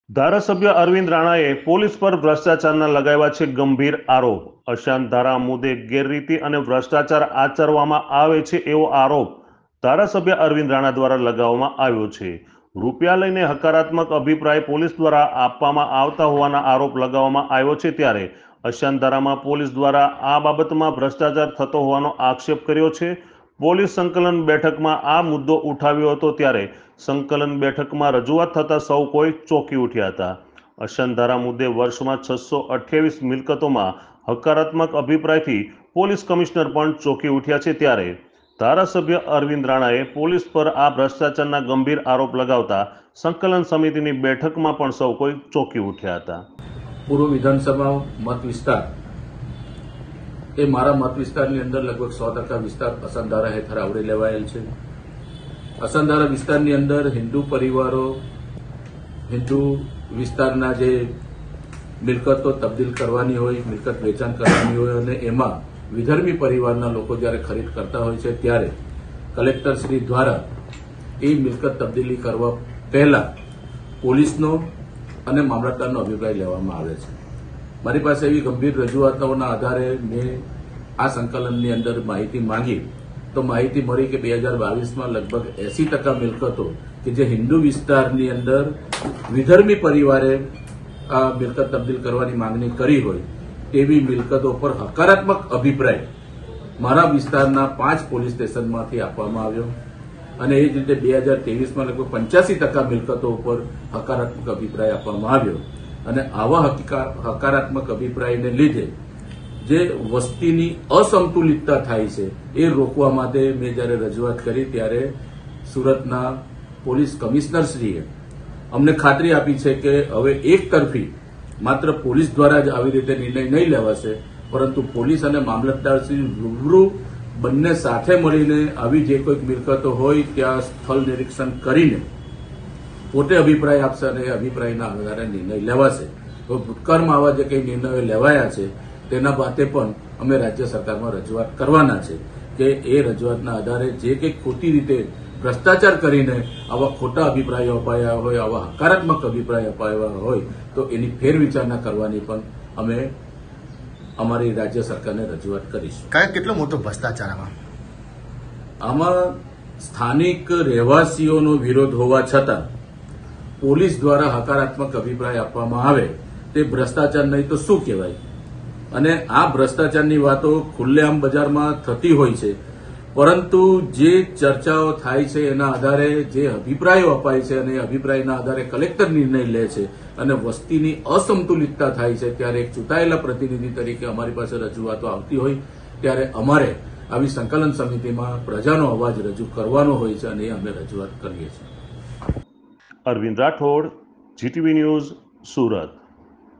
ધારાસભ્ય અરવિંદ રાણાએ પોલીસ પર ભ્રષ્ટાચારના લગાવ્યા છે ગંભીર આરોપ। અશાંત ધારા મુદ્દે ગેરરીતિ અને ભ્રષ્ટાચાર આચરવામાં આવે છે એવો આરોપ ધારાસભ્ય અરવિંદ રાણા દ્વારા લગાવવામાં આવ્યો છે। રૂપિયા લઈને હકારાત્મક અભિપ્રાય પોલીસ દ્વારા આપવામાં આવતા હોવાના આરોપ લગાવવામાં આવ્યો છે। ત્યારે અશાંત ધારામાં પોલીસ દ્વારા આ બાબતમાં ભ્રષ્ટાચાર થતો હોવાનો આક્ષેપ કર્યો છે। પોલીસ સંકલન બેઠકમાં આ મુદ્દો ઉઠાવ્યો હતો ત્યારે સંકલન બેઠકમાં રજૂઆત થતાં સૌ કોઈ ચોંકી ઉઠ્યા હતા। અશાંત ધારા મુદ્દે વર્ષમાં 628 મિલકતોમાં હકારાત્મક અભિપ્રાયથી પોલીસ કમિશનર પણ ચોંકી ઉઠ્યા છે। ત્યારે ધારાસભ્ય અરવિંદ રાણાએ પોલીસ પર આ ભ્રષ્ટાચારના ગંભીર આરોપ લગાવતા સંકલન સમિતિની બેઠકમાં પણ સૌ કોઈ ચોંકી ઉઠ્યા હતા। પૂર્વ વિધાનસભા મત વિસ્તાર એ મારા મત વિસ્તારની અંદર લગભગ 100% વિસ્તાર અશાંત ધારા હેઠળ આવરી લેવાયેલ છે। અશાંત ધારા વિસ્તારની અંદર હિન્દુ પરિવારો હિન્દુ વિસ્તારના જે મિલકતો તબદીલ કરવાની હોય, મિલકત વેચાણ કરવાની હોય અને એમાં વિધર્મી પરિવારના લોકો જ્યારે ખરીદ કરતા હોય છે ત્યારે કલેક્ટર શ્રી દ્વારા એ મિલકત તબદીલી કરવા પહેલા પોલીસનો અને મામલતદારનો અભિપ્રાય લેવામાં આવે છે। મારી પાસે એવી ગંભીર રજૂઆતોના આધારે મેં આ સંકલનની અંદર માહિતી માંગી તો માહિતી મળી કે 2022માં લગભગ 80% મિલકતો કે જે હિન્દુ વિસ્તારની અંદર વિધર્મી પરિવારે આ મિલકત તબદીલ કરવાની માંગણી કરી હોય તેવી મિલકતો પર હકારાત્મક અભિપ્રાય મારા વિસ્તારના 5 પોલીસ સ્ટેશનમાંથી આપવામાં આવ્યો અને એ જ રીતે 2023માં લગભગ 85% મિલકતો ઉપર હકારાત્મક અભિપ્રાય આપવામાં આવ્યો અને આવા હકારાત્મક અભિપ્રાયને લીધે જે વસ્તીની અસંતુલિતતા થાય છે એ રોકવા માટે મેં જ્યારે રજૂઆત કરી ત્યારે સુરતના પોલીસ કમિશનરશ્રીએ અમને ખાતરી આપી છે કે હવે એક તરફી માત્ર પોલીસ દ્વારા જ આવી રીતે નિર્ણય નહીં લેવાશે, પરંતુ પોલીસ અને મામલતદારશ્રી રૂબરૂ બંને સાથે મળીને આવી જે કોઈક મિલકતો હોય ત્યાં સ્થળ નિરીક્ષણ કરીને પોતે અભિપ્રાય આપશે અને એ અભિપ્રાયના આધારે નિર્ણય લેવાશે। તો ભૂતકાળમાં આવા જે કંઈ નિર્ણયો લેવાયા છે તેના બાબતે પણ અમે રાજ્ય સરકારમાં રજૂઆત કરવાના છે કે એ રજૂઆતના આધારે જે કંઈ ખોટી રીતે ભ્રષ્ટાચાર કરીને આવા ખોટા અભિપ્રાયો અપાયા હોય, આવા હકારાત્મક અભિપ્રાય અપાયા હોય તો એની ફેરવિચારણા કરવાની પણ અમે અમારી રાજ્ય સરકારને રજૂઆત કરીશું। કારણ કેટલો મોટો ભ્રષ્ટાચાર આમાં સ્થાનિક રહેવાસીઓનો વિરોધ હોવા છતાં પોલીસ દ્વારા હકારાત્મક અભિપ્રાય આપવામાં આવે તે ભ્રષ્ટાચાર નહીં તો શું કહેવાય? અને આ ભ્રષ્ટાચારની વાતો ખુલ્લેઆમ બજારમાં થતી હોય છે, પરંતુ જે ચર્ચાઓ થાય છે એના આધારે જે અભિપ્રાયો અપાય છે અને અભિપ્રાયના આધારે કલેક્ટર નિર્ણય લે છે અને વસ્તીની અસંતુલિતતા થાય છે ત્યારે એક ચૂંટાયેલા પ્રતિનિધિ તરીકે અમારી પાસે રજૂઆતો આવતી હોય ત્યારે અમારે આવી સંકલન સમિતિમાં પ્રજાનો અવાજ રજૂ કરવાનો હોય છે અને એ અમે રજૂઆત કરીએ છીએ। Arvind Rathod, GTV news, Surat.